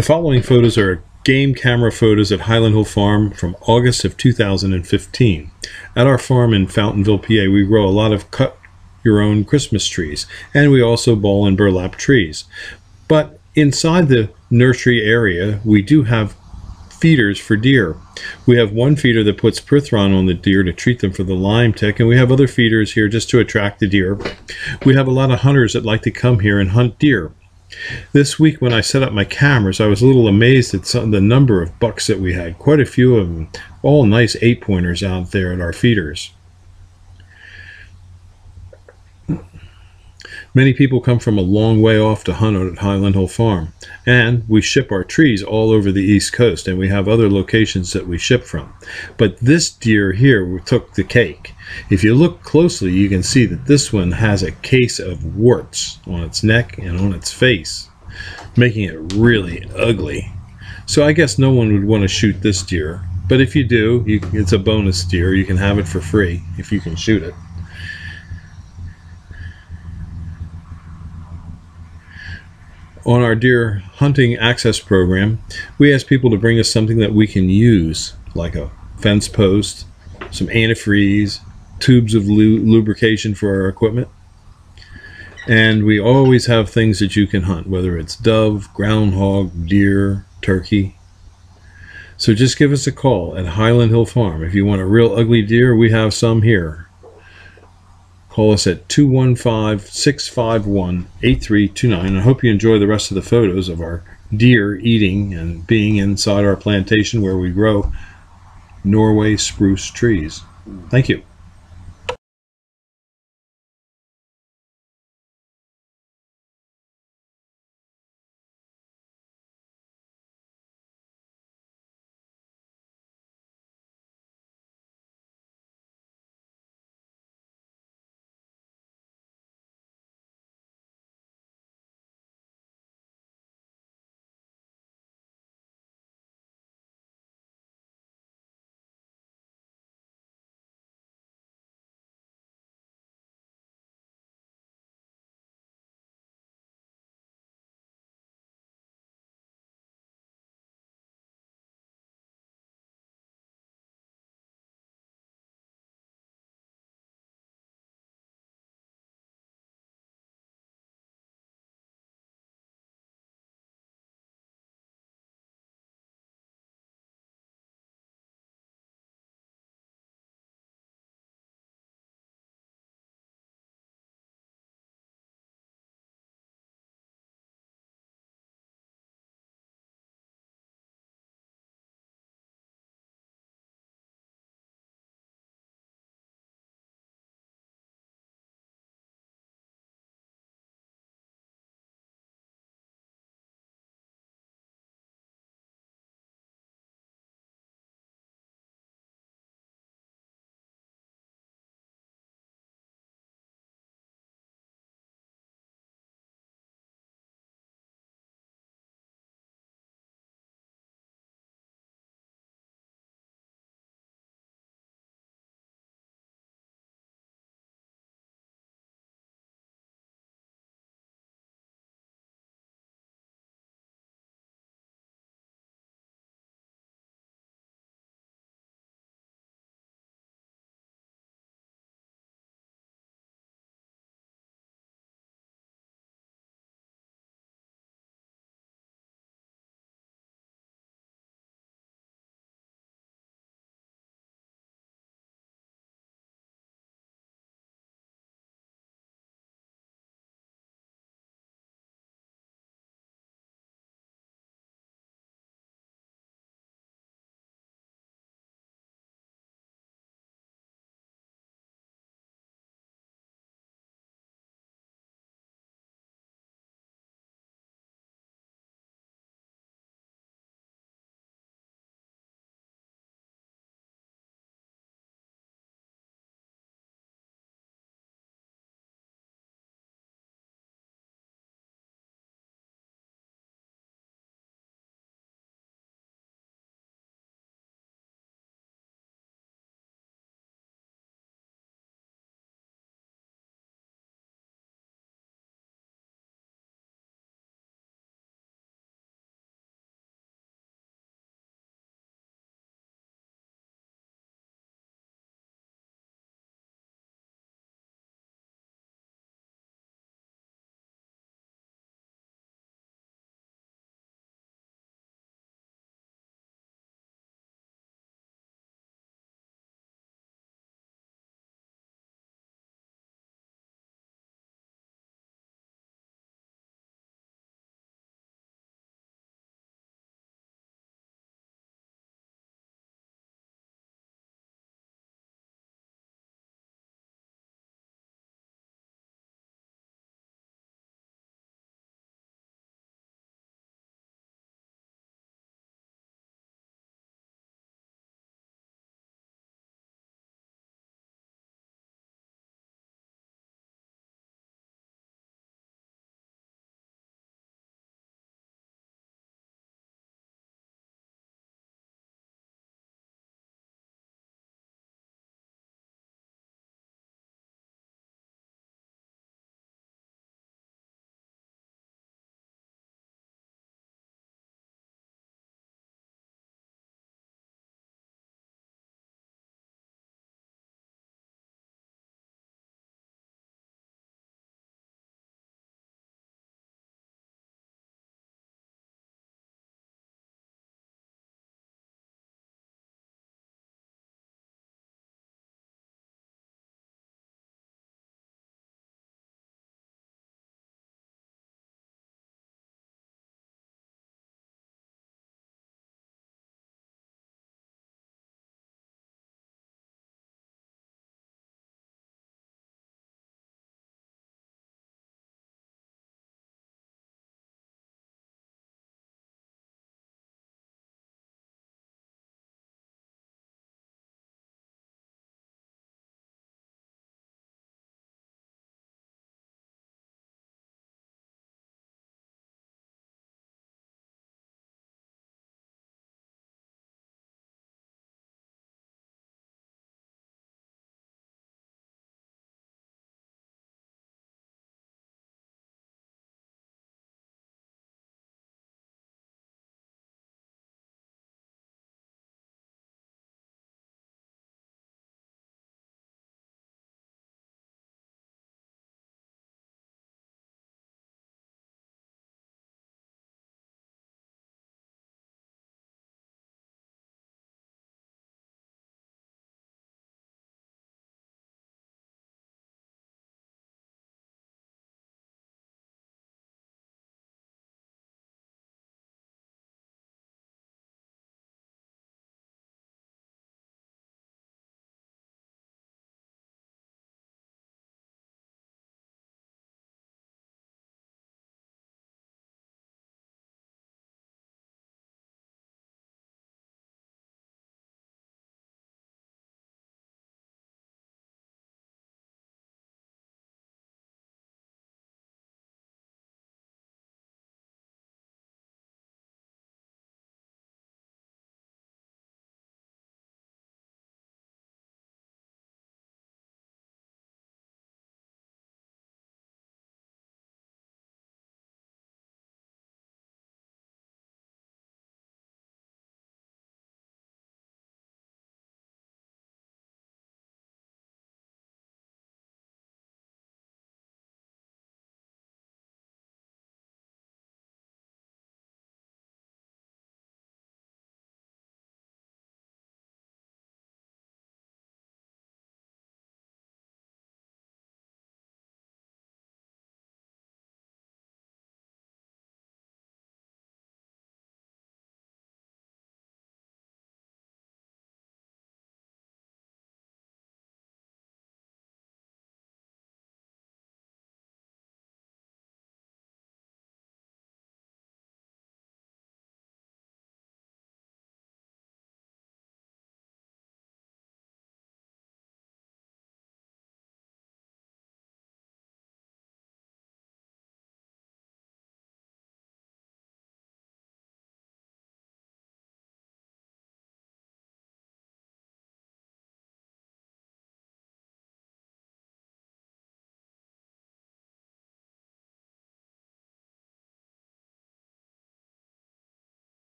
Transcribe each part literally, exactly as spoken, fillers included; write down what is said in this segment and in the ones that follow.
The following photos are game camera photos at Highland Hill Farm from August of two thousand fifteen. At our farm in Fountainville, P A, we grow a lot of cut your own Christmas trees, and we also ball and burlap trees. But inside the nursery area, we do have feeders for deer. We have one feeder that puts Prithron on the deer to treat them for the Lyme tick, and we have other feeders here just to attract the deer. We have a lot of hunters that like to come here and hunt deer. This week when I set up my cameras, I was a little amazed at some, the number of bucks that we had. Quite a few of them, all nice eight-pointers out there at our feeders. Many people come from a long way off to hunt at Highland Hill Farm, and we ship our trees all over the East Coast, and we have other locations that we ship from. But this deer here took the cake. If you look closely, you can see that this one has a case of warts on its neck and on its face, making it really ugly. So I guess no one would want to shoot this deer, but if you do, you, it's a bonus deer. You can have it for free if you can shoot it. On our deer hunting access program, we ask people to bring us something that we can use, like a fence post, some antifreeze, tubes of lubrication for our equipment. And we always have things that you can hunt, whether it's dove, groundhog, deer, turkey. So just give us a call at Highland Hill Farm. If you want a real ugly deer, we have some here. Call us at two one five, six five one, eight three two nine. I hope you enjoy the rest of the photos of our deer eating and being inside our plantation where we grow Norway spruce trees. Thank you.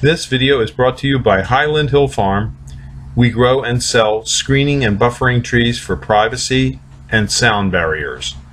This video is brought to you by Highland Hill Farm. We grow and sell screening and buffering trees for privacy and sound barriers.